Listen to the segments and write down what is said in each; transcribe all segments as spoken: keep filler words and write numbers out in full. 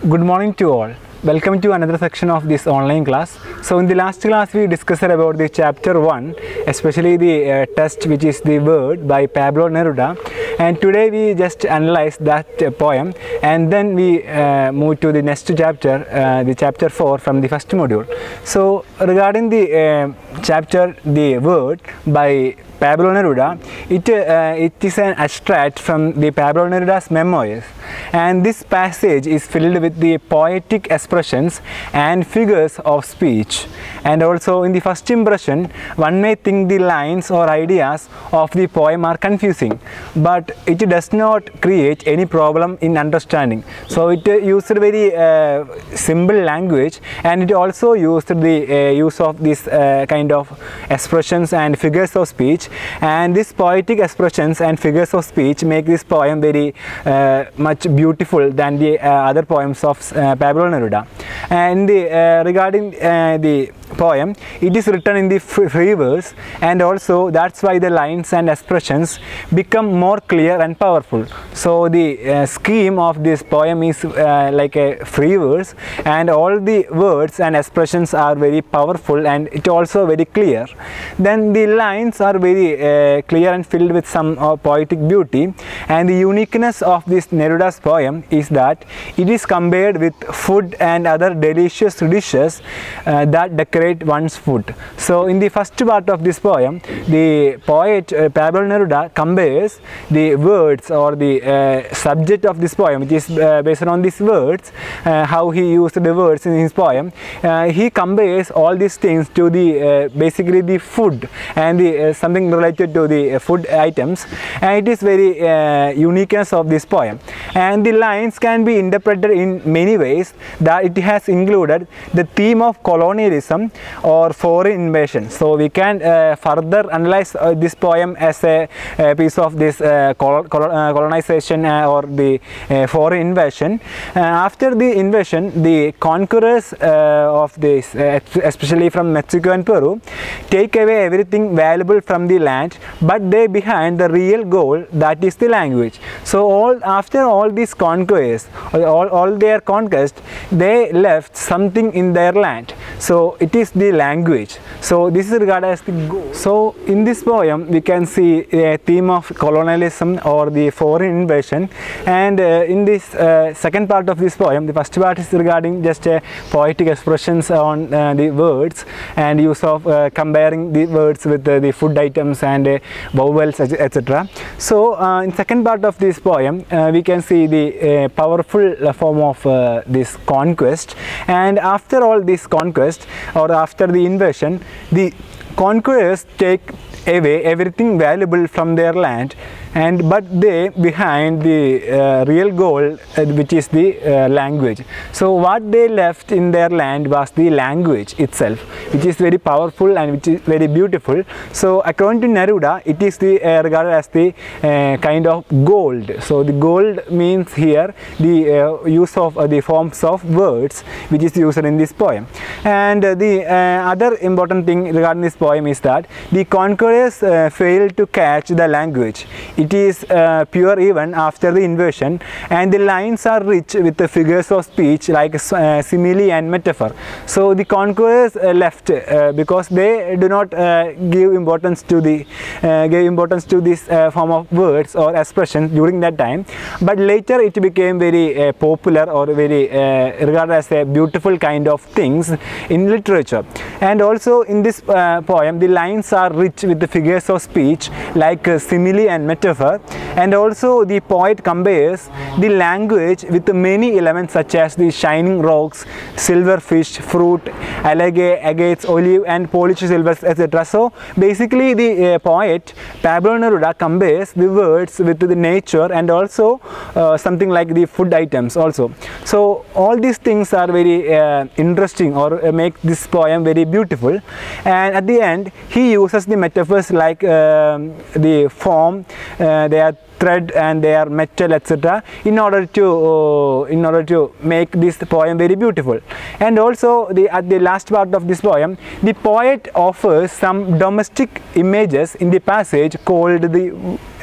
Good morning to all. Welcome to another section of this online class. So in the last class we discussed about the chapter one, especially the uh, test which is the word by Pablo Neruda, and today we just analyze that uh, poem, and then we uh, move to the next chapter, uh, the chapter four from the first module. So regarding the uh, chapter the word by Pablo Neruda, it, uh, it is an extract from the Pablo Neruda's memoirs, and this passage is filled with the poetic expressions and figures of speech. And also in the first impression, one may think the lines or ideas of the poem are confusing, but it does not create any problem in understanding. So it uh, used very uh, simple language, and it also used the uh, use of this uh, kind of expressions and figures of speech, and these poetic expressions and figures of speech make this poem very uh, much beautiful than the uh, other poems of uh, Pablo Neruda. And the, uh, regarding uh, the poem, it is written in the free verse, and also that's why the lines and expressions become more clear and powerful. So the uh, scheme of this poem is uh, like a free verse, and all the words and expressions are very powerful, and it also very clear. Then the lines are very uh, clear and filled with some uh, poetic beauty, and the uniqueness of this Neruda's poem is that it is compared with food and other delicious dishes uh, that decorate one's food. So in the first part of this poem, the poet uh, Pablo Neruda compares the words or the uh, subject of this poem, which is uh, based on these words, uh, how he used the words in his poem. Uh, he compares all these things to the uh, basically the food and the uh, something related to the uh, food items, and it is very uh, uniqueness of this poem. And the lines can be interpreted in many ways, that it has included the theme of colonialism or foreign invasion. So we can uh, further analyze uh, this poem as a, a piece of this uh, col col uh, colonization uh, or the uh, foreign invasion. Uh, after the invasion, the conquerors uh, of this, uh, especially from Mexico and Peru, take away everything valuable from the land, but they behind the real goal, that is the language. So all after all these conquests, all, all their conquest, they left something in their land. So it is the language. So this is regarded as the goal. So in this poem we can see a theme of colonialism or the foreign invasion, and uh, in this uh, second part of this poem, the first part is regarding just uh, poetic expressions on uh, the words and use of uh, comparing the words with uh, the food items and uh, vowels, et cetera. So uh, in second part of this poem uh, we can see the uh, powerful uh, form of uh, this conquest, and after all this conquest or after the invasion, the conquerors take away everything valuable from their land, and but they behind the uh, real goal, uh, which is the uh, language. So what they left in their land was the language itself, which is very powerful and which is very beautiful. So according to Neruda, it is the uh, regarded as the uh, kind of gold. So the gold means here the uh, use of uh, the forms of words which is used in this poem. And uh, the uh, other important thing regarding this poem is that the conquerors uh, failed to catch the language. It is uh, pure even after the invasion, and the lines are rich with the figures of speech like uh, simile and metaphor. So the conquerors uh, left uh, because they do not uh, give importance to the uh, give importance to this uh, form of words or expressions during that time, but later it became very uh, popular or very uh, regarded as a beautiful kind of things in literature. And also in this uh, poem, the lines are rich with the figures of speech like uh, simile and metaphor, and also the poet compares the language with many elements such as the shining rocks, silver fish, fruit, algae, agates, olive and polished silvers, et cetera. So basically the uh, poet Pablo Neruda compares the words with the nature and also uh, something like the food items also. So all these things are very uh, interesting or uh, make this poem very beautiful, and at the end he uses the metaphors like um, the form, uh, they are thread and they are metal, et cetera, in order to uh, in order to make this poem very beautiful. And also the at the last part of this poem, the poet offers some domestic images in the passage called the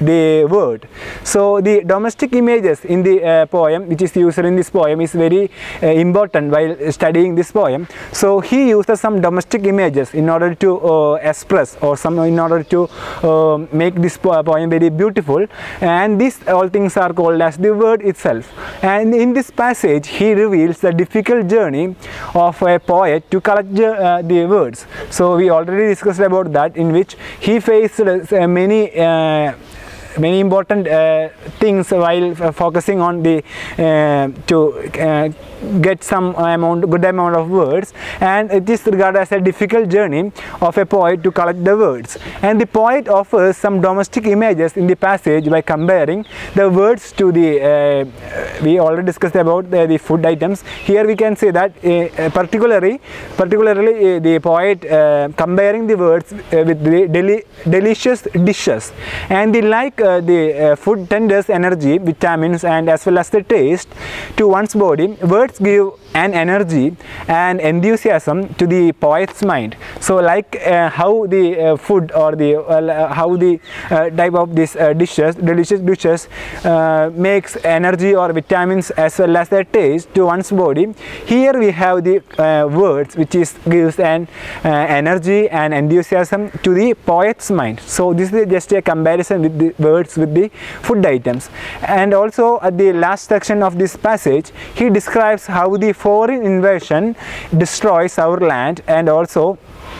the word. So the domestic images in the uh, poem, which is used in this poem, is very uh, important while studying this poem. So he uses some domestic images in order to uh, express, or some in order to uh, make this po poem very beautiful, and these all things are called as the word itself. And in this passage he reveals the difficult journey of a poet to collect uh, the words. So we already discussed about that, in which he faced uh, many uh, many important uh, things while uh, focusing on the uh, to uh, get some amount good amount of words, and it is regarded as a difficult journey of a poet to collect the words. And the poet offers some domestic images in the passage by comparing the words to the uh, we already discussed about the, the food items. Here we can say that uh, particularly particularly uh, the poet uh, comparing the words uh, with the deli delicious dishes, and the like uh, the uh, food tenders energy, vitamins, and as well as the taste to one's body. Words give an energy and enthusiasm to the poet's mind. So like uh, how the uh, food or the uh, how the uh, type of these uh, dishes, delicious dishes uh, makes energy or vitamins as well as the taste to one's body, here we have the uh, words which is gives an uh, energy and enthusiasm to the poet's mind. So this is just a comparison with the words with the food items. And also at the last section of this passage he describes how the foreign invasion destroys our land and also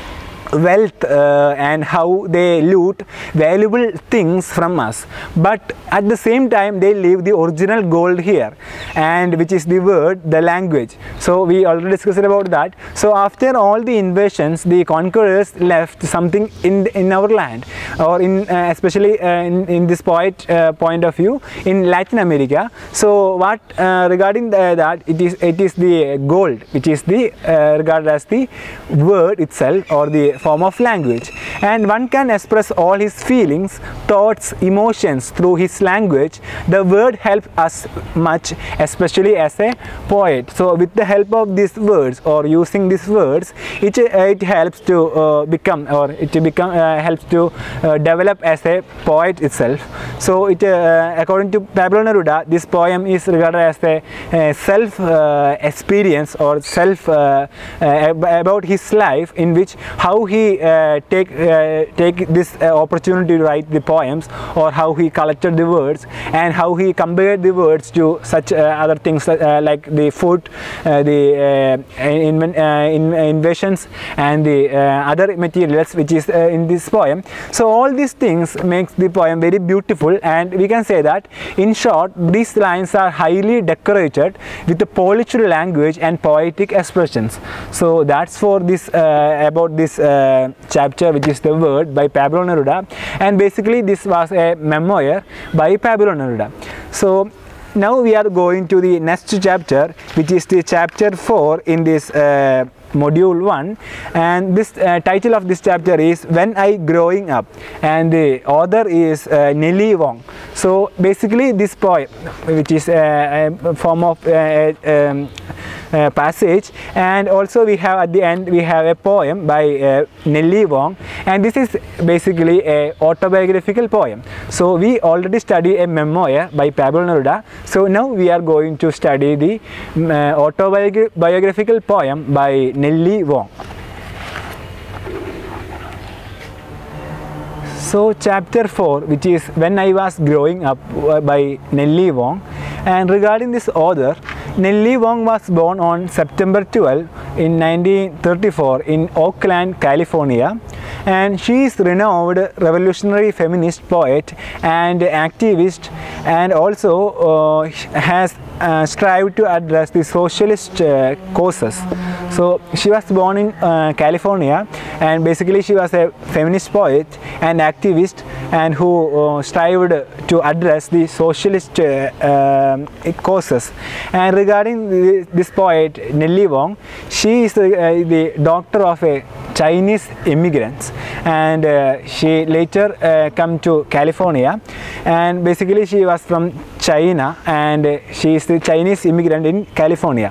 wealth uh, and how they loot valuable things from us, but at the same time they leave the original gold here, and which is the word, the language. So we already discussed about that. So after all the invasions, the conquerors left something in in our land, or in uh, especially uh, in, in this poet uh, point of view in Latin America. So what uh, regarding the, that it is it is the gold which is the uh, regarded as the word itself, or the form of language, and one can express all his feelings, thoughts, emotions through his language. The word helps us much, especially as a poet. So with the help of these words, or using these words, it, uh, it helps to uh, become, or it become uh, helps to uh, develop as a poet itself. So it uh, according to Pablo Neruda, this poem is regarded as a, a self uh, experience, or self uh, uh, about his life, in which how he uh, take uh, take this uh, opportunity to write the poems, or how he collected the words, and how he compared the words to such uh, other things uh, like the food, uh, the uh, in, uh, in invasions, and the uh, other materials which is uh, in this poem. So all these things makes the poem very beautiful, and we can say that in short these lines are highly decorated with the polished language and poetic expressions. So that's for this uh, about this uh, chapter, which is the word by Pablo Neruda, and basically this was a memoir by Pablo Neruda. So now we are going to the next chapter, which is the chapter four in this uh, module one, and this uh, title of this chapter is When I Growing Up, and the author is uh, Nellie Wong. So basically this poem, which is a, a form of uh, um, uh, passage, and also we have at the end we have a poem by uh, Nellie Wong, and this is basically a autobiographical poem. So we already studied a memoir by Pablo Neruda, so now we are going to study the uh, autobiographical poem by Nellie Wong. So chapter four, which is When I Was Growing Up by Nellie Wong, and regarding this author, Nellie Wong was born on September twelfth in nineteen thirty-four in Oakland, California, and she is renowned revolutionary feminist poet and activist, and also uh, has uh, strived to address the socialist uh, causes. So she was born in uh, California, and basically she was a feminist poet and activist, and who uh, strived to address the socialist uh, uh, causes. And regarding the, this poet Nellie Wong, she is uh, the daughter of a Chinese immigrants, and uh, she later uh, come to California, and basically she was from China, and uh, she is the Chinese immigrant in California.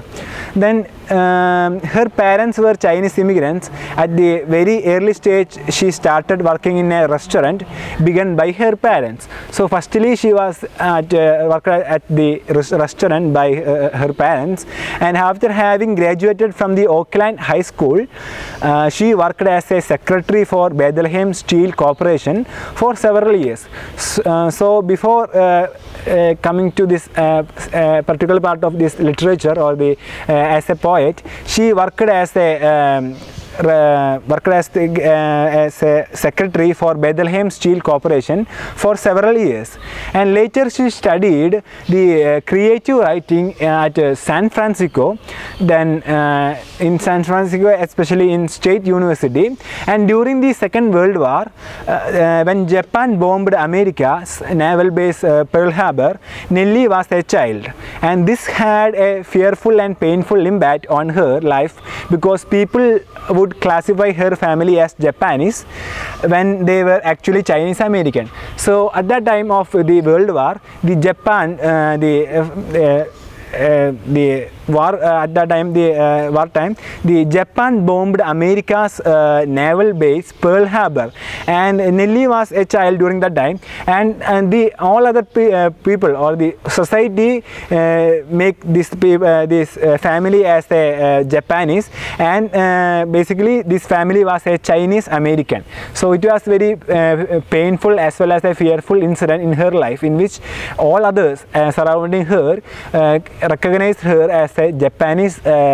Then um, her parents were Chinese immigrants. At the very early stage, she started working in a restaurant begun by her parents. So firstly, she was at, uh, worked at the restaurant by uh, her parents, and after having graduated from the Oakland High School, uh, she worked as a secretary for Bethlehem Steel Corporation for several years. So, uh, so before uh, uh, coming to this uh, uh, particular part of this literature or the uh, as a poet, she worked as a um, Uh, worked as, the, uh, as a secretary for Bethlehem Steel Corporation for several years, and later she studied the uh, creative writing at uh, San Francisco, then uh, in San Francisco, especially in State University. And during the Second World War, uh, uh, when Japan bombed America's naval base uh, Pearl Harbor, Nellie was a child, and this had a fearful and painful impact on her life, because people would classify her family as Japanese when they were actually Chinese American. So at that time of the World War, the Japan, uh, the uh, uh, uh, the war uh, at that time, the uh, war time, the Japan bombed America's uh, naval base Pearl Harbor, and Nellie was a child during that time, and and the all other pe uh, people or the society uh, make this uh, this uh, family as a uh, Japanese, and uh, basically this family was a Chinese American. So it was very uh, painful as well as a fearful incident in her life, in which all others uh, surrounding her uh, recognized her as a Japanese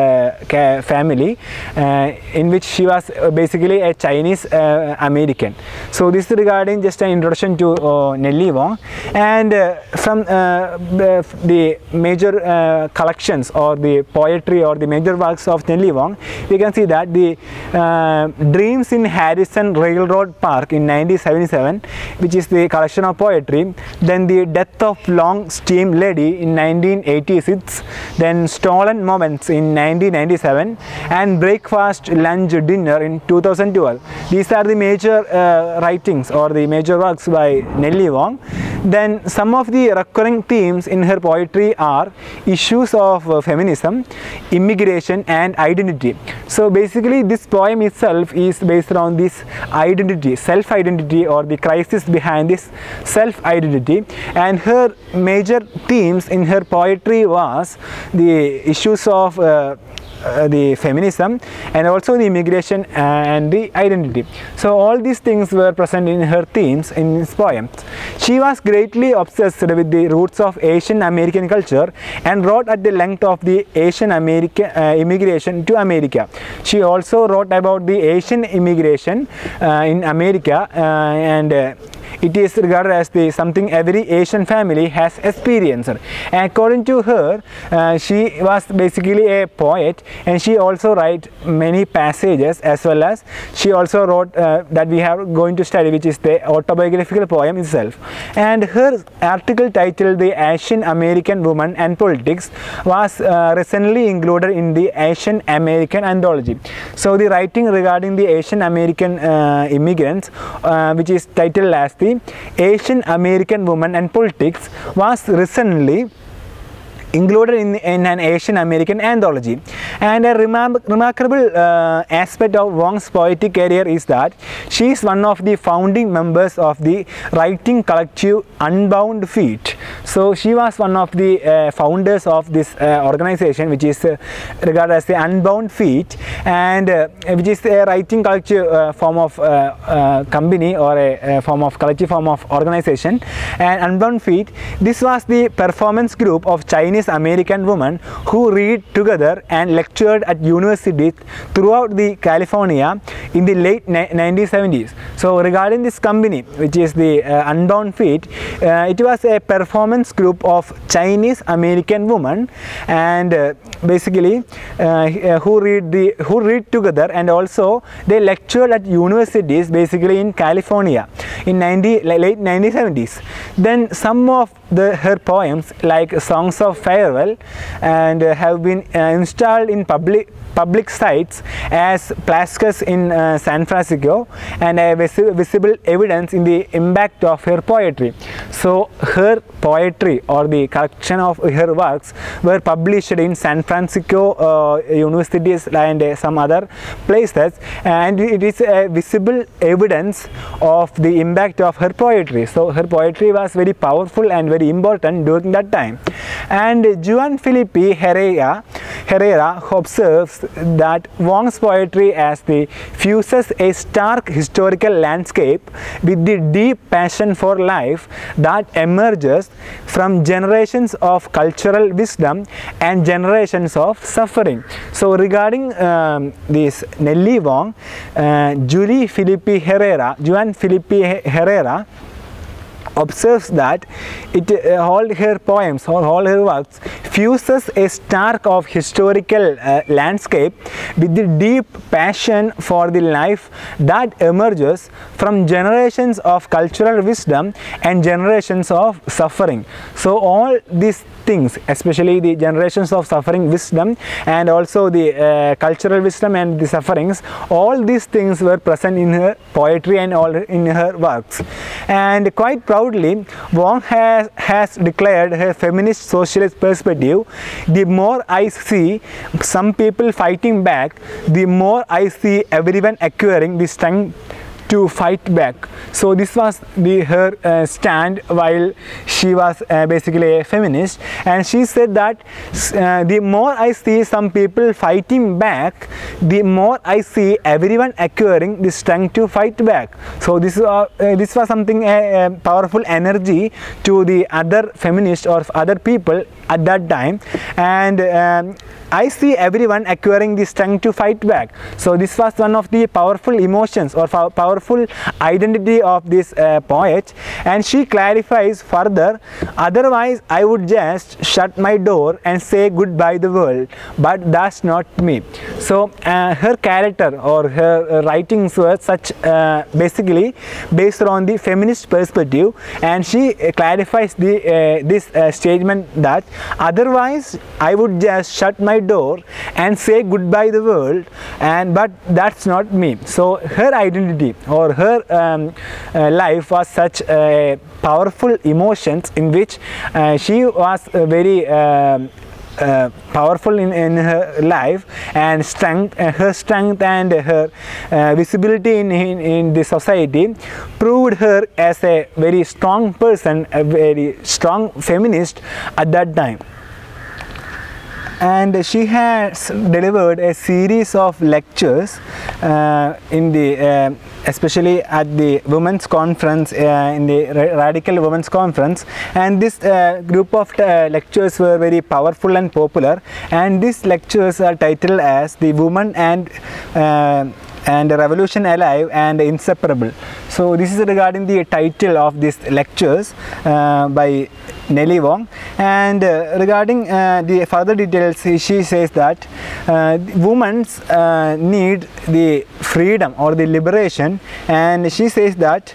uh, family, uh, in which she was basically a Chinese uh, American. So this is regarding just an introduction to uh, Nellie Wong. And uh, from uh, the major uh, collections or the poetry or the major works of Nellie Wong, we can see that the uh, Dreams in Harrison Railroad Park in nineteen seventy-seven, which is the collection of poetry, then the Death of Long Steam Lady in nineteen eighty-six, then Stolen Moments in nineteen ninety-seven, and Breakfast, Lunch, Dinner in two thousand twelve. These are the major uh, writings or the major works by Nellie Wong. Then some of the recurring themes in her poetry are issues of uh, feminism, immigration, and identity. So basically this poem itself is based on this identity, self-identity, or the crisis behind this self-identity, and her major themes in her poetry was the issues of uh, uh, the feminism and also the immigration and the identity. So all these things were present in her themes in this poem. She was greatly obsessed with the roots of Asian American culture and wrote at the length of the Asian American uh, immigration to America. She also wrote about the Asian immigration uh, in America, uh, and uh, it is regarded as the something every Asian family has experienced. And according to her, uh, she was basically a poet, and she also wrote many passages, as well as she also wrote uh, that we are going to study, which is the autobiographical poem itself. And her article titled "The Asian American Woman and Politics" was uh, recently included in the Asian American Anthology. So the writing regarding the Asian American uh, immigrants, uh, which is titled as the Asian American Woman and Politics, was recently included in, in an Asian American anthology. And a remar remarkable uh, aspect of Wong's poetic career is that she is one of the founding members of the writing collective Unbound Feet. So she was one of the uh, founders of this uh, organization, which is uh, regarded as the Unbound Feet, and uh, which is a writing collective uh, form of uh, uh, company, or a, a form of collective form of organization. And Unbound Feet, this was the performance group of Chinese American women who read together and lectured at universities throughout the California in the late nineteen seventies. So regarding this company, which is the uh, Unbound Feet, uh, it was a performance group of Chinese American women, and uh, basically uh, who read the who read together, and also they lectured at universities basically in California in ninety, late nineteen seventies. Then some of the her poems, like Songs of Farewell, and uh, have been uh, installed in public public sites as plaques in uh, San Francisco, and a vis visible evidence in the impact of her poetry. So her poetry poetry or the collection of her works were published in San Francisco uh, universities and uh, some other places, and it is a visible evidence of the impact of her poetry. So her poetry was very powerful and very important during that time. And Juan Felipe Herrera, Herrera observes that Wong's poetry as the fuses a stark historical landscape with the deep passion for life that emerges from generations of cultural wisdom and generations of suffering. So regarding um, this Nellie Wong, uh, Julie Felipe Herrera, Juan Felipe Herrera observes that it uh, all her poems or all her works fuses a stark of historical uh, landscape with the deep passion for the life that emerges from generations of cultural wisdom and generations of suffering. So all these things, especially the generations of suffering wisdom and also the uh, cultural wisdom and the sufferings, all these things were present in her poetry and all in her works. And quite proudly, Wong has, has declared her feminist socialist perspective: the more I see some people fighting back, the more I see everyone acquiring the strength to fight back. So this was the her uh, stand while she was uh, basically a feminist, and she said that uh, the more I see some people fighting back, the more I see everyone acquiring the strength to fight back. So this uh, uh, this was something a, a powerful energy to the other feminists or other people at that time, and um, I see everyone acquiring the strength to fight back. So this was one of the powerful emotions or powerful identity of this uh, poet, and she clarifies further: otherwise I would just shut my door and say goodbye the world, but that's not me. So uh, her character or her uh, writings were such uh, basically based on the feminist perspective, and she uh, clarifies the uh, this uh, statement that otherwise I would just shut my door and say goodbye the world, and but that's not me. So her identity or her um, uh, life was such uh, powerful emotions in which uh, she was uh, very um, Uh, powerful in, in her life, and strength, uh, her strength and her uh, visibility in, in, in the society proved her as a very strong person, a very strong feminist at that time. And she has delivered a series of lectures uh, in the uh, especially at the women's conference, uh, in the Radical Women's Conference, and this uh, group of uh, lectures were very powerful and popular, and these lectures are titled as The Woman and uh, and Revolution Alive and Inseparable. So this is regarding the title of these lectures uh, by Nellie Wong, and uh, regarding uh, the further details, she says that uh, women uh, need the freedom or the liberation, and she says that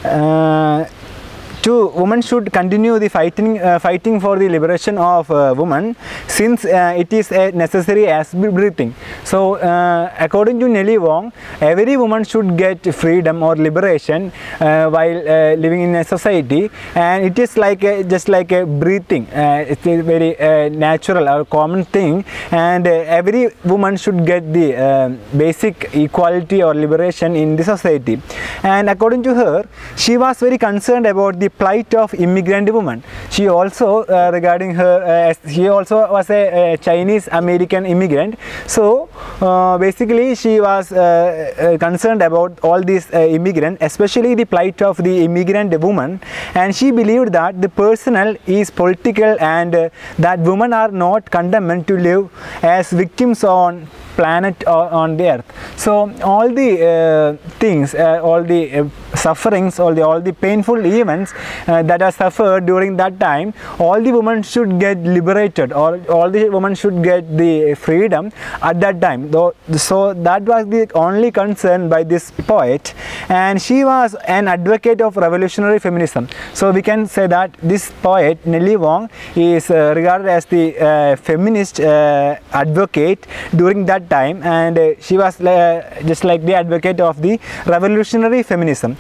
uh, Two, women should continue the fighting, uh, fighting for the liberation of uh, women, since uh, it is a necessary as breathing. So, uh, according to Nellie Wong, every woman should get freedom or liberation uh, while uh, living in a society, and it is like a, just like a breathing. Uh, it is very uh, natural or common thing, and uh, every woman should get the uh, basic equality or liberation in the society. And according to her, she was very concerned about the plight of immigrant women. She also uh, regarding her, uh, she also was a, a Chinese American immigrant. So uh, basically she was uh, uh, concerned about all these uh, immigrants, especially the plight of the immigrant woman, and she believed that the personal is political, and uh, that women are not condemned to live as victims on planet or on the earth. So all the uh, things, uh, all the uh, sufferings, all the all the painful events uh, that are suffered during that time, all the women should get liberated, or all the women should get the freedom at that time. Though, so that was the only concern by this poet, and she was an advocate of revolutionary feminism. So we can say that this poet Nellie Wong is uh, regarded as the uh, feminist uh, advocate during that time, and uh, she was uh, just like the advocate of the revolutionary feminism.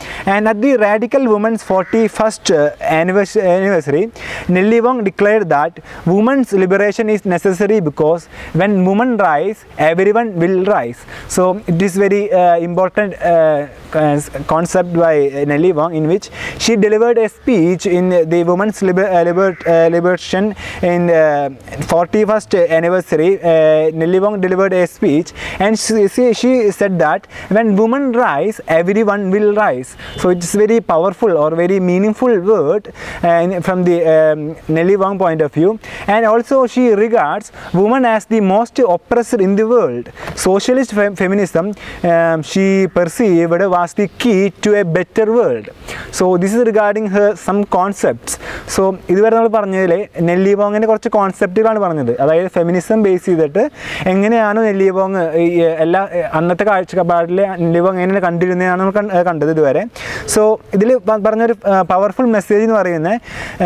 And at the Radical Women's forty-first anniversary, Nellie Wong declared that women's liberation is necessary because when women rise, everyone will rise. So it is very uh, important uh, concept by Nellie Wong, in which she delivered a speech in the Women's Liber uh, Liber uh, Liberation in uh, forty-first anniversary. uh, Nellie Wong delivered a speech, and she, she said that when women rise, everyone will rise. So it's very powerful or very meaningful word uh, from the um, Nellie Wong point of view. And also she regards women as the most oppressed in the world. Socialist fem feminism um, she perceived was the key to a better world. So this is regarding her some concepts. So ഇതുവരെ നമ്മൾ പറഞ്ഞതിലെ നെല്ലി വോങ്ങിൻ്റെ കുറച്ച് കോൺസെപ്റ്റുകളാണ് പറഞ്ഞത്. അതായത് feminism base ചെയ്തിട്ട് എങ്ങനെയാണ് നെല്ലി Wong എല്ലാ അന്നത്തെ കാഴ്ചപ്പാടിൽ നെല്ലി വോങ് എങ്ങനെ കണ്ടിരുന്നതാണ് നമ്മൾ കണ്ടത് ഇതുവരെ. സോ ഇതിൽ പറഞ്ഞൊരു പവർഫുൾ മെസ്സേജ് എന്ന് പറയുന്നത്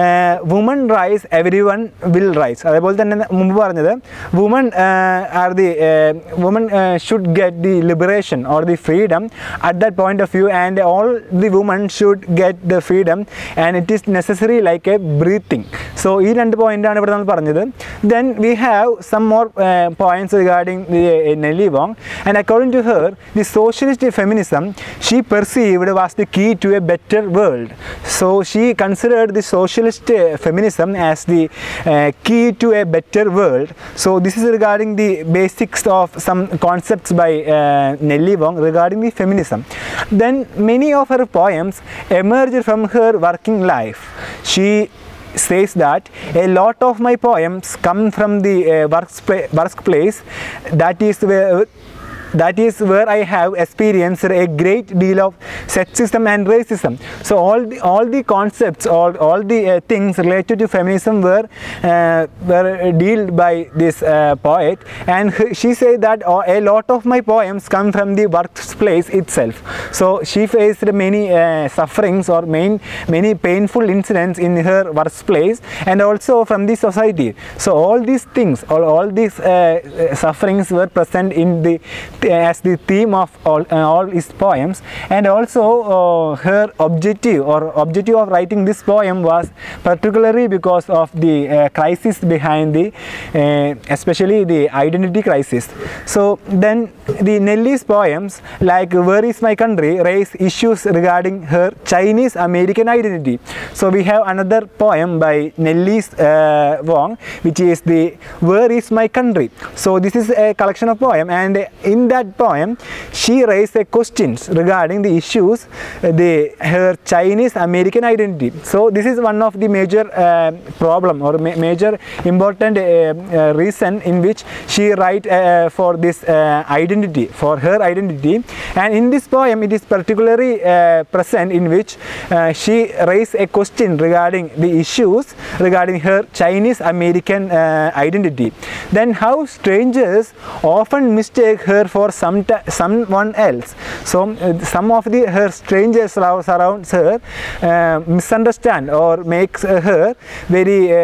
woman rise every one will rise. അതേപോലെ തന്നെ മുമ്പ് പറഞ്ഞത് woman are the woman should get the liberation or the freedom at that point of view, and all the woman should get the freedom and it is necessary like a breathing. So ഈ രണ്ട് പോയിൻ്റാണ് ഇവിടെ നമ്മൾ പറഞ്ഞത്. Then we have some more points regarding the Nellie Wong. And according to her, the socialist feminism she perceived was the key to a better world. So she considered the socialist uh, feminism as the uh, key to a better world. So this is regarding the basics of some concepts by uh, Nellie Wong regarding the feminism. Then many of her poems emerged from her working life. She says that a lot of my poems come from the uh, workplace, that is where that is where I have experienced a great deal of sexism and racism. So all the, all the concepts, all, all the uh, things related to feminism were, uh, were dealt by this uh, poet, and she said that uh, a lot of my poems come from the workplace itself. So she faced many uh, sufferings or main, many painful incidents in her workplace and also from the society. So all these things, all, all these uh, sufferings were present in the as the theme of all, uh, all his poems. And also uh, her objective or objective of writing this poem was particularly because of the uh, crisis behind the uh, especially the identity crisis. So then the Nellie's poems like Where Is My Country raise issues regarding her Chinese American identity. So we have another poem by Nellie's uh, Wong, which is the Where Is My Country. So this is a collection of poem, and in that poem she raised a questions regarding the issues uh, the her Chinese American identity. So this is one of the major uh, problem or ma major important uh, uh, reason in which she write uh, for this uh, identity, for her identity. And in this poem it is particularly uh, present in which uh, she raised a question regarding the issues regarding her Chinese American uh, identity. Then how strangers often mistake her for some someone else. So uh, some of the her strangers surrounds her uh, misunderstand or makes uh, her very uh,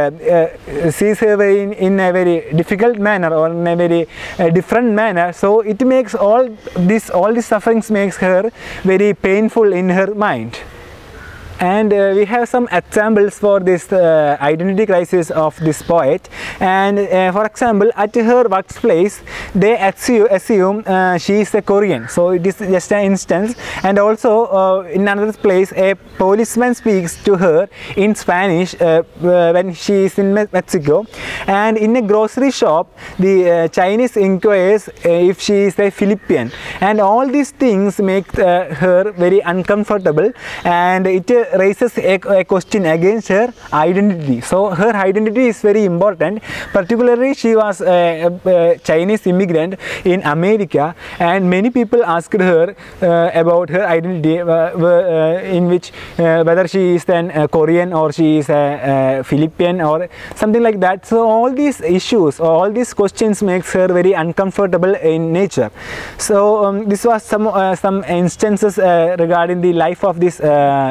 uh, sees her very in, in a very difficult manner or in a very uh, different manner. So it makes all this all these sufferings makes her very painful in her mind. And uh, we have some examples for this uh, identity crisis of this poet. And uh, for example, at her workplace they assume, assume uh, she is a Korean. So it is just an instance. And also uh, in another place a policeman speaks to her in Spanish uh, when she is in Mexico. And in a grocery shop the uh, Chinese inquires uh, if she is a Philippine. And all these things make uh, her very uncomfortable, and it uh, raises a, a question against her identity. So her identity is very important. Particularly she was a, a Chinese immigrant in America, and many people asked her uh, about her identity, uh, uh, in which uh, whether she is then a Korean or she is a, a Philippine or something like that. So all these issues, all these questions makes her very uncomfortable in nature. So um, this was some uh, some instances uh, regarding the life of this uh, Nellie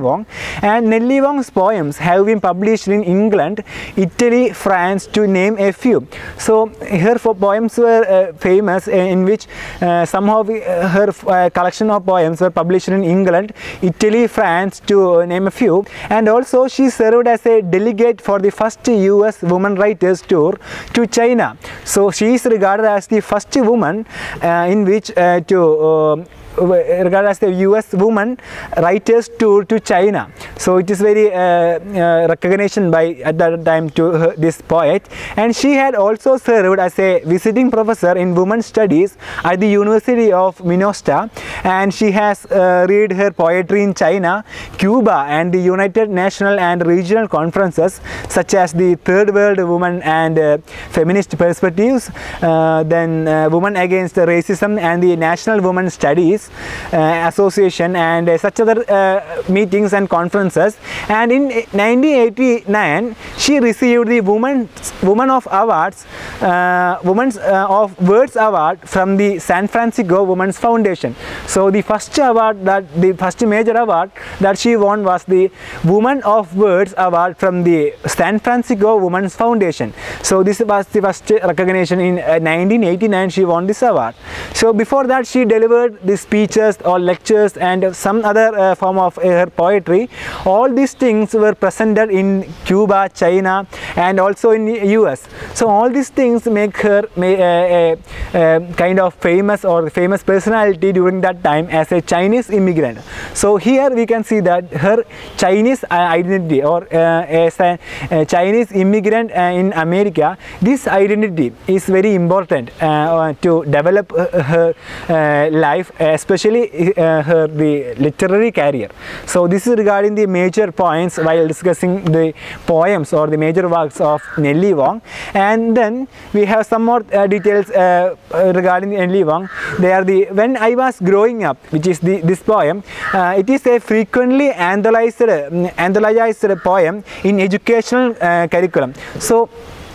Wong. And Nellie Wong's poems have been published in England, Italy, France, to name a few. So her poems were uh, famous, in which uh, some of her uh, collection of poems were published in England, Italy, France, to name a few. And also she served as a delegate for the first U S women writers tour to China. So she is regarded as the first woman uh, in which uh, to uh, regarded as the U S woman writers tour to China. So it is very uh, uh, recognition by at that time to her, this poet. And she had also served as a visiting professor in women's studies at the University of Minnesota, and she has uh, read her poetry in China, Cuba, and the United National and regional conferences such as the Third World Women and uh, Feminist Perspectives, uh, then uh, Women Against Racism and the National Women Studies uh, Association, and uh, such other uh, meetings and conferences. And in nineteen eighty-nine she received the Women Woman of Awards uh, Women's uh, of Words Award from the San Francisco Women's Foundation. So the first award that the first major award that she won was the Woman of Words Award from the San Francisco Women's Foundation. So this was the first recognition. In uh, nineteen eighty-nine she won this award. So before that she delivered the speeches or lectures and some other uh, form of uh, her poetry. All these things were presented in Cuba, China, and also in the U S. So all these things make her may, uh, a, a kind of famous or famous personality during that time as a Chinese immigrant. So here we can see that her Chinese uh, identity, or uh, as a, a Chinese immigrant uh, in America, this identity is very important uh, to develop uh, her uh, life, especially uh, her the literary career. So this is regarding the major points while discussing the poems or the major works of Nellie Wong. And then we have some more uh, details uh, regarding Nellie Wong. They are the When I Was Growing Up, which is the this poem. Uh, it is a frequently anthologized, uh, anthologized poem in educational uh, curriculum. So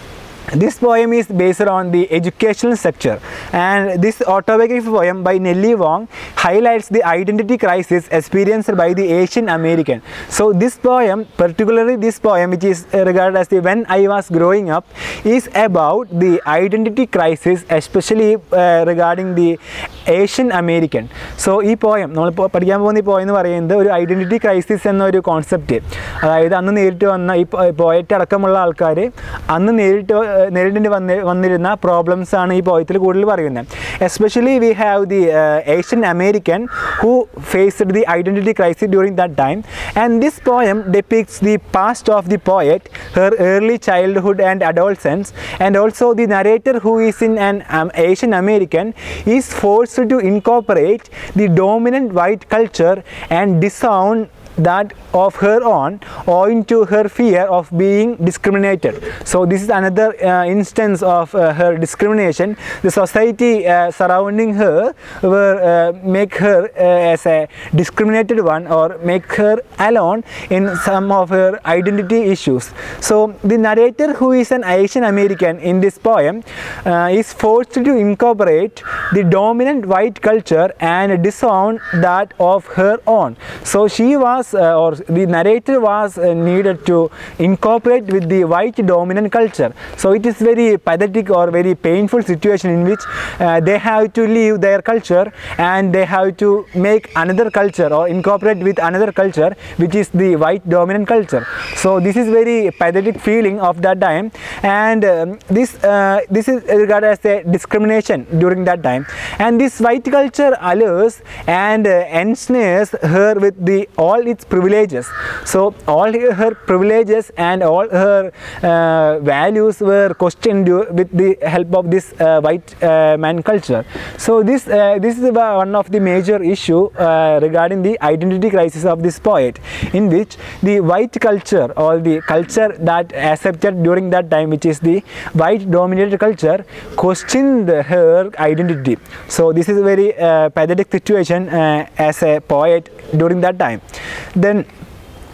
this poem is based on the educational sector, and this autobiography poem by Nellie Wong highlights the identity crisis experienced by the Asian American. So this poem, particularly this poem which is regarded as the When I Was Growing Up, is about the identity crisis, especially uh, regarding the Asian American. So this poem, we will study this poem is identity crisis and a concept. അതായത് അന്ന് നേരിട്ട് വന്ന ഈ poet അടക്കമുള്ള ആൾക്കാർ അന്ന് നേരിട്ട് നേരിടേണ്ടി വന്ന് വന്നിരുന്ന പ്രോബ്ലംസ് ആണ് ഈ പോയത്തിൽ കൂടുതൽ പറയുന്നത്. Especially we have the Asian American who faced the identity crisis during that time, and this poem depicts the past of the poet, her early childhood and adolescence, and also the narrator, who is in an um, Asian American, is forced to incorporate the dominant white culture and disown that of her own owing to her fear of being discriminated. So this is another uh, instance of uh, her discrimination. The society uh, surrounding her will uh, make her uh, as a discriminated one, or make her alone in some of her identity issues. So the narrator, who is an Asian American in this poem, uh, is forced to incorporate the dominant white culture and disown that of her own. So she was Uh, or the narrator was uh, needed to incorporate with the white dominant culture. So it is very pathetic or very painful situation in which uh, they have to leave their culture and they have to make another culture or incorporate with another culture, which is the white dominant culture. So this is very pathetic feeling of that time, and um, this uh, this is regarded as a discrimination during that time. And this white culture allures and uh, ensnares her with the all its privileges. So all her privileges and all her uh, values were questioned with the help of this uh, white uh, man culture. So this uh, this is one of the major issue uh, regarding the identity crisis of this poet, in which the white culture or the culture that accepted during that time, which is the white dominated culture, questioned her identity. So this is a very uh, pathetic situation uh, as a poet during that time. Then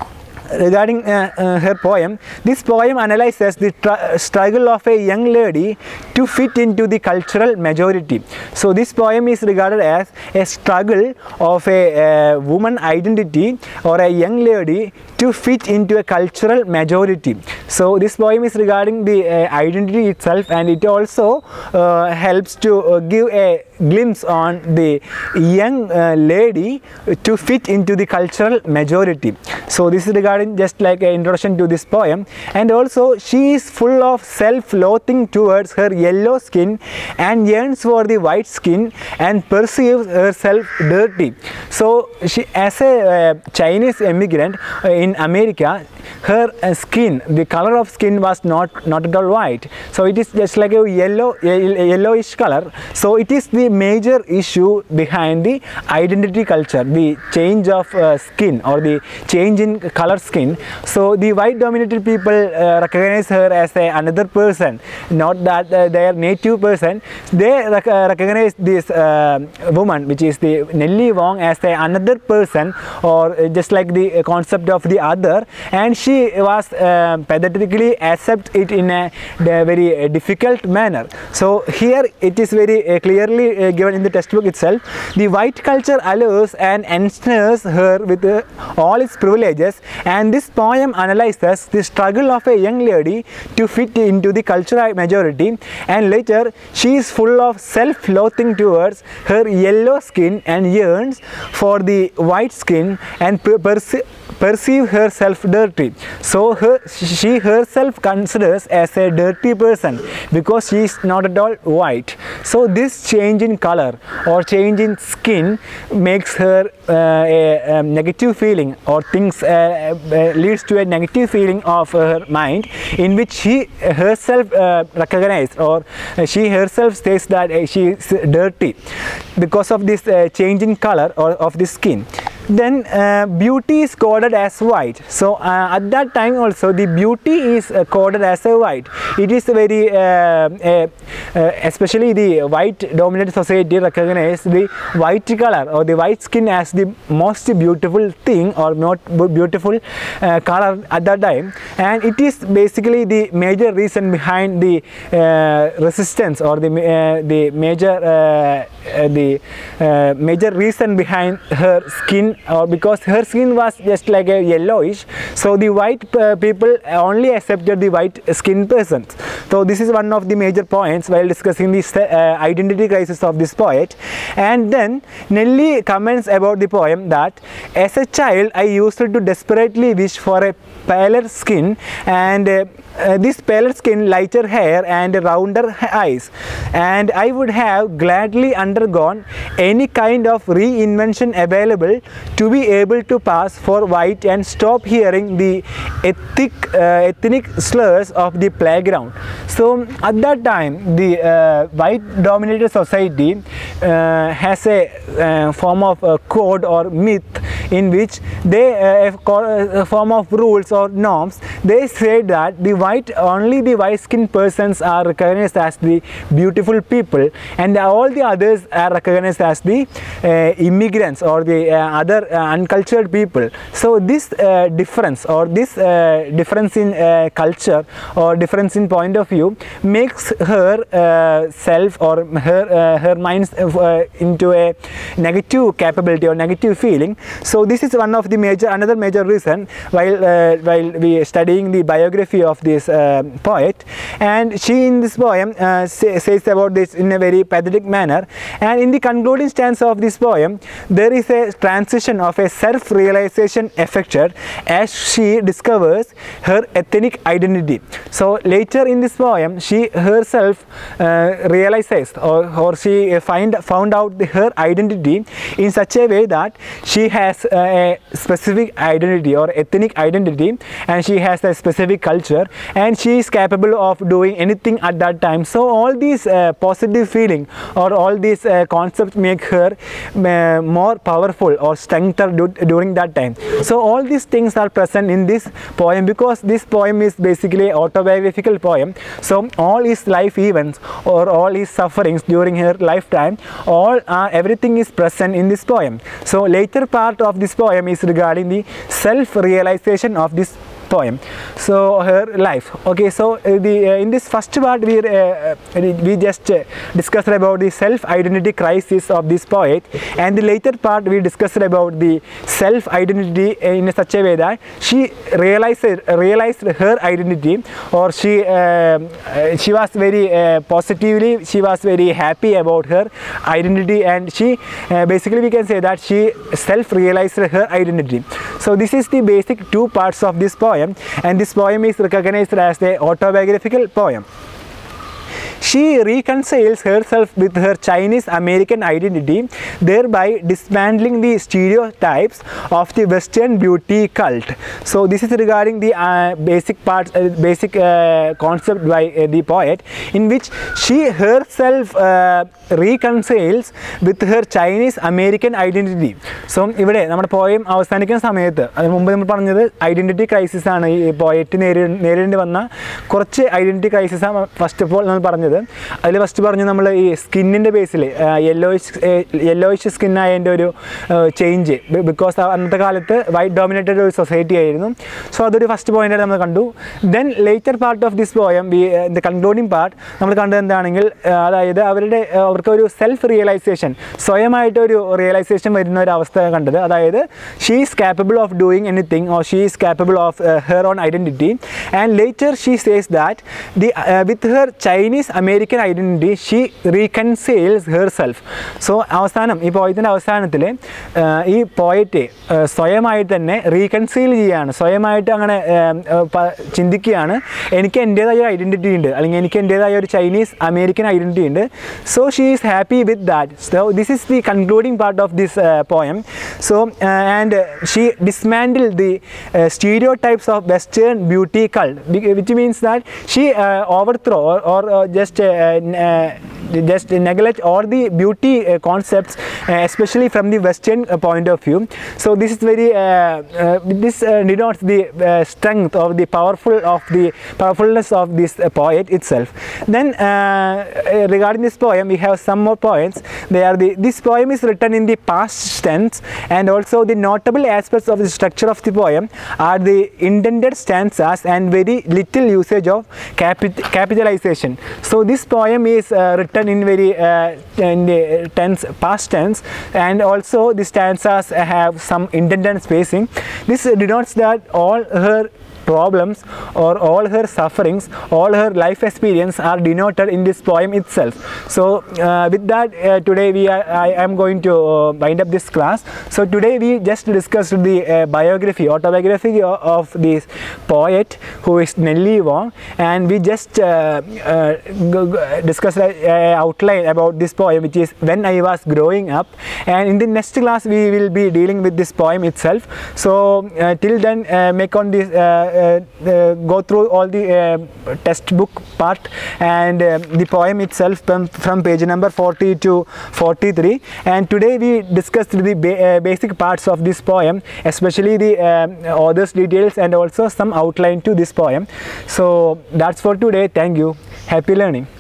regarding uh, uh, her poem, this poem analyzes the struggle of a young lady to fit into the cultural majority. So this poem is regarded as a struggle of a uh, woman identity or a young lady to fit into a cultural majority. So this poem is regarding the uh, identity itself, and it also uh, helps to uh, give a glimpse on the young uh, lady to fit into the cultural majority. So this is regarding just like an introduction to this poem. And also she is full of self-loathing towards her yellow skin and yearns for the white skin and perceives herself dirty. So she, as a uh, Chinese immigrant uh, in America, her uh, skin, the color of skin was not not at all white, so it is just like a yellow a yellowish color. So it is the major issue behind the identity culture, the change of uh, skin or the change in color skin. So the white dominated people uh, recognize her as a another person, not that uh, their native person. They rec uh, recognize this uh, woman, which is the Nellie Wong, as a another person, or uh, just like the uh, concept of the other, and she was uh, pathetically accept it in a, a very uh, difficult manner. So here it is very uh, clearly uh, given in the textbook itself. The white culture allows and ensnares her with uh, all its privileges, and this poem analyzes the struggle of a young lady to fit into the cultural majority, and later she is full of self-loathing towards her yellow skin and yearns for the white skin and perceive perceive herself dirty. So her, she herself considers as a dirty person because she is not at all white. So this change in color or change in skin makes her uh, a, a negative feeling, or things uh, uh, leads to a negative feeling of her mind, in which she herself uh, recognizes, or uh, she herself states that uh, she is dirty because of this uh, change in color or of the skin. Then uh, beauty is coded as white. So uh, at that time also the beauty is uh, coded as a white. It is very uh, uh, uh, especially the white dominated society recognize the white color or the white skin as the most beautiful thing or not beautiful uh, color at that time, and it is basically the major reason behind the uh, resistance or the uh, the major uh, uh, the uh, major reason behind her skin, or because her skin was just like a yellowish, so the white uh, people only accepted the white skin persons. So this is one of the major points while discussing the uh, identity crisis of this poet. And then Nellie comments about the poem that as a child I used to desperately wish for a paler skin, and uh, uh, this paler skin, lighter hair and rounder eyes, and I would have gladly undergone any kind of reinvention available to be able to pass for white and stop hearing the ethnic, uh, ethnic slurs of the playground. So at that time the uh, white dominated society uh, has a uh, form of uh, code or myth in which they uh, a form of rules or norms. They say that the white only the white skinned persons are recognized as the beautiful people, and all the others are recognized as the uh, immigrants or the uh, other uh, uncultured people. So this uh, difference or this uh, difference in uh, culture or difference in point of view makes her uh, self or her uh, her mind uh, into a negative capability or negative feeling. So this is one of the major another major reason while uh, while we studying the biography of this uh, poet, and she in this poem uh, say, says about this in a very pathetic manner. And in the concluding stanza of this poem there is a transition of a self-realization effected as she discovers her ethnic identity. So later in this poem she herself uh, realizes or, or she find found out the, her identity in such a way that she has uh, a specific identity or ethnic identity, and she has a specific culture, and she is capable of doing anything at that time. So all these uh, positive feeling or all these uh, concepts make her uh, more powerful or strengthened during that time. So all these things are present in this poem because this poem is basically autobiographical poem. So all his life events or all his sufferings during her lifetime, all uh, everything is present in this poem. So later part of of this poem is regarding the self-realization of this poem, so her life. Okay, so uh, the uh, in this first part we uh, we just uh, discussed about the self-identity crisis of this poet, and the later part we discussed about the self-identity in such a way that she realized realized her identity, or she uh, she was very uh, positively, she was very happy about her identity, and she uh, basically we can say that she self-realized her identity. So this is the basic two parts of this poem. And this poem is recognized as the autobiographical poem. She reconciles herself with her Chinese American identity, thereby dismantling the stereotypes of the Western beauty cult. So this is regarding the uh, basic part, uh, basic uh, concept by uh, the poet, in which she herself uh, reconciles with her Chinese American identity. So ഇവിടെ നമ്മുടെ poem അവസാനിക്കുന്ന സമയത്ത് അതിന് മുമ്പ് നമ്മൾ പറഞ്ഞത് identity crisis ആണ് ഈ പോയറ്റ് നേരി നേരിടേണ്ടി വന്ന കുറച്ച് ഐഡൻറ്റിറ്റി ക്രൈസിസ് ആണ് ഫസ്റ്റ് ഓഫ് ഓൾ നമ്മൾ പറഞ്ഞത്. അതിൽ ഫസ്റ്റ് പറഞ്ഞു നമ്മൾ ഈ സ്കിന്നിൻ്റെ ബേസിൽ യെല്ലോയിഷ് യെല്ലോയിഷ് സ്കിന്നായതിൻ്റെ ഒരു ചേഞ്ച്, ബിക്കോസ് അന്നത്തെ കാലത്ത് വൈറ്റ് ഡോമിനേറ്റഡ് ഒരു സൊസൈറ്റി ആയിരുന്നു. സോ അതൊരു ഫസ്റ്റ് പോയിൻ്റായിട്ട് നമ്മൾ കണ്ടു. Then later part of this poem, we the concluding part നമ്മൾ കണ്ടത് എന്താണെങ്കിൽ, അതായത് അവരുടെ അവർക്ക് ഒരു സെൽഫ് റിയലൈസേഷൻ, സ്വയമായിട്ടൊരു റിയലൈസേഷൻ വരുന്ന ഒരു അവസ്ഥ കണ്ടത്. അതായത് she is capable of doing anything, or she is capable of her own identity. And later she says that the with her Chinese American identity she reconciles her self. So അവസാനം ഈ പോയത്തിൻ്റെ അവസാനത്തിൽ ഈ poet സ്വയമായിട്ട് തന്നെ റീകൺസെയിൽ ചെയ്യുകയാണ്, സ്വയമായിട്ട് അങ്ങനെ ചിന്തിക്കുകയാണ്, എനിക്ക് എൻ്റേതായ ഒരു ഐഡൻറ്റിറ്റി ഉണ്ട്, അല്ലെങ്കിൽ എനിക്ക് എൻ്റേതായ ഒരു ചൈനീസ് അമേരിക്കൻ ഐഡൻറ്റിറ്റി ഉണ്ട്. So she is happy with that. So this is the concluding part of this uh, poem. So uh, and uh, she dismantled the uh, stereotypes of Western beauty cult, which means that she uh, overthrow or, or uh, just uh, uh, just neglect all the beauty uh, concepts, uh, especially from the Western uh, point of view. So this is very uh, uh, this uh, denotes the uh, strength of the powerful of the powerfulness of this uh, poet itself. Then uh, regarding this poem we have some more points. They are the this poem is written in the past tense, and also the notable aspects of the structure of the poem are the indented stanzas and very little usage of capit capitalization. So this poem is uh, written in very uh, in the tense, past tense, and also the stanzas have some indented spacing. This denotes that all her problems or all her sufferings, all her life experience are denoted in this poem itself. So uh, with that uh, today we are, I am going to uh, wind up this class. So today we just discussed the uh, biography, autobiography of, of this poet who is Nellie Wong, and we just uh, uh, discussed an uh, outline about this poem, which is When I Was Growing Up. And in the next class we will be dealing with this poem itself. So uh, till then uh, make on this uh, Uh, uh, go through all the uh, textbook part and uh, the poem itself from, from page number forty to forty-three. And today we discussed the ba uh, basic parts of this poem, especially the uh, author's details and also some outline to this poem. So that's for today. Thank you. Happy learning.